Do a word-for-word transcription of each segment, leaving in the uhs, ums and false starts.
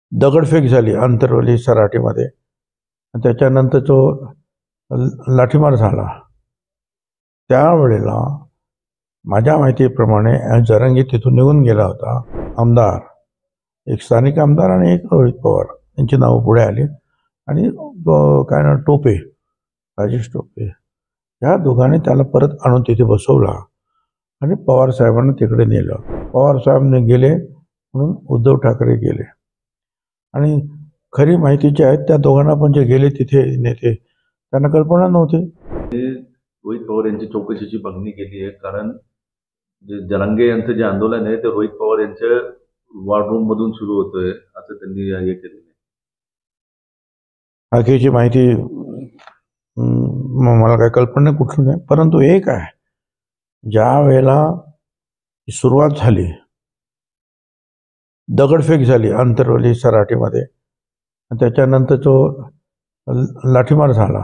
दगडफेक झाली आंतरवली सराटीमध्ये. त्याच्यानंतर तो लाठीमार झाला. त्यावेळेला माझ्या माहितीप्रमाणे जरांगे तिथून निघून गेला होता. आमदार, एक स्थानिक आमदार आणि एक रोहित पवार यांची नावं पुढे आली आणि काय ना टोपे, राजेश टोपे, ह्या दोघांनी त्याला परत आणून तिथे बसवला आणि पवार साहेबांना तिकडे नेलं. पवार साहेबांनी गेले म्हणून उद्धव ठाकरे गेले. आणि खरी माहिती जी आहे त्या दोघांना पण जे गेले तिथे नेते त्यांना कल्पना नव्हती. रोहित पवार यांची चौकशीची मागणी केली आहे, कारण जे जरांगे यांचं जे आंदोलन आहे ते रोहित पवार यांच्या वॉर रूम मधून सुरू होतोय असं त्यांनी हे केलेलं आहे. बाकीची माहिती मला काही कल्पना कुठून नाही, परंतु एक आहे, ज्या वेळेला सुरुवात झाली, दगडफेक झाली आंतरवली सराटीमध्ये, त्याच्यानंतर तो लाठीमार झाला.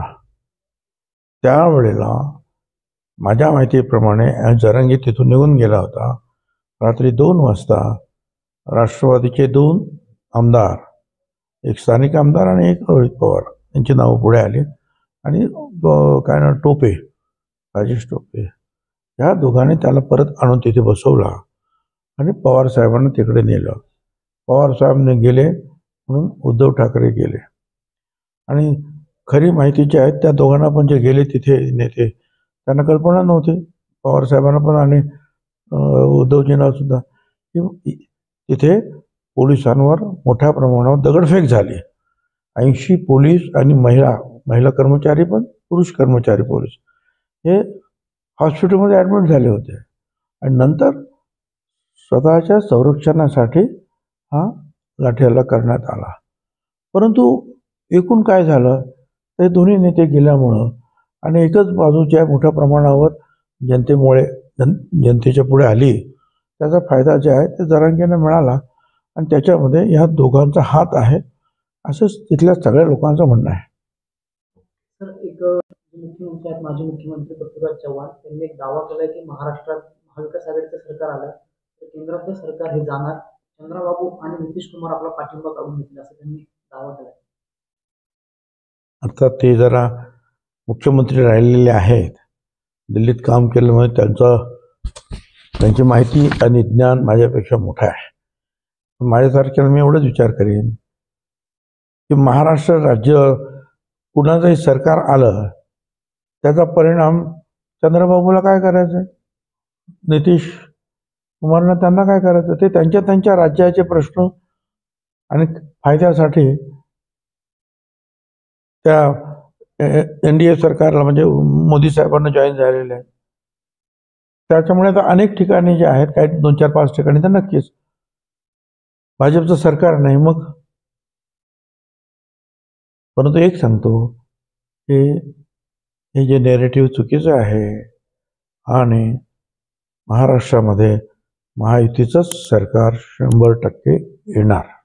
त्यावेळेला माझ्या माहितीप्रमाणे जरांगे तिथून निघून गेला होता. रात्री दोन वाजता राष्ट्रवादीचे दोन आमदार, एक स्थानिक आमदार आणि एक रोहित पवार यांची नावं पुढे आली आणि काय ना टोपे, राजेश टोपे, ह्या दोघांनी त्याला परत आणून तिथे बसवला आणि पवार साहेबांना तिकडे नेलं. पवार साहेबांनी गेले म्हणून उद्धव ठाकरे गेले. आणि खरी माहिती जी आहे त्या दोघांना पण जे गेले तिथे नेते त्यांना कल्पना नव्हती, पवार साहेबांना पण आणि उद्धवजींना सुद्धा, की तिथे पोलिसांवर मोठ्या प्रमाणावर दगडफेक झाली. ऐंशी पोलीस आणि महिला महिला कर्मचारी पण पुरुष कर्मचारी पोलीस हे हॉस्पिटलमध्ये ॲडमिट झाले होते. आणि नंतर स्वतःच्या संरक्षणासाठी हा लाठीहल्ला करण्यात आला. परंतु एकूण काय झालं, ते दोन्ही नेते गेल्यामुळं आणि एकच बाजूच्या मोठ्या प्रमाणावर जनतेमुळे जन जनतेच्या पुढे आली, त्याचा फायदा जे आहे ते जरांगेंना मिळाला आणि त्याच्यामध्ये ह्या दोघांचा हात आहे असं तिथल्या सगळ्या लोकांचं म्हणणं आहे. सर, एक मुख्यमंत्री आहेत माजी मुख्यमंत्री पृथ्वीराज चव्हाण यांनी एक दावा केलाय की महाराष्ट्रात महाविकास आघाडीचं सरकार आलं तर केंद्रातलं सरकार हे जाणार, चंद्रबाबू आणि नितीश कुमार आपला पाठिंबा काढून घेतला असं त्यांनी दावा केलाय. अर्थात ते जरा मुख्यमंत्री राहिलेले आहेत, दिल्लीत काम केल्यामुळे त्यांचं त्यांची माहिती आणि ज्ञान माझ्यापेक्षा मोठं आहे. माझ्यासारख्याला मी एवढंच विचार करेन की महाराष्ट्र राज्य कुणाचंही सरकार आलं त्याचा परिणाम चंद्रबाबूला काय करायचं, नितीश कुमारना त्यांना काय करायचं, ते त्यांच्या त्यांच्या राज्याचे प्रश्न आणि फायद्यासाठी त्या एन डी ए सरकारला म्हणजे मोदी साहेबांना जॉईन झालेले आहेत. त्याच्यामुळे तर अनेक ठिकाणी जे आहेत, काही दोन चार पाच ठिकाणी तर नक्कीच भाजपचं सरकार नाही. मग परंतु एक सांगतो की हे जे नॅरेटिव्ह चुकीचं आहे आणि महाराष्ट्रामध्ये महायुतीचंच सरकार शंभर टक्के येणार.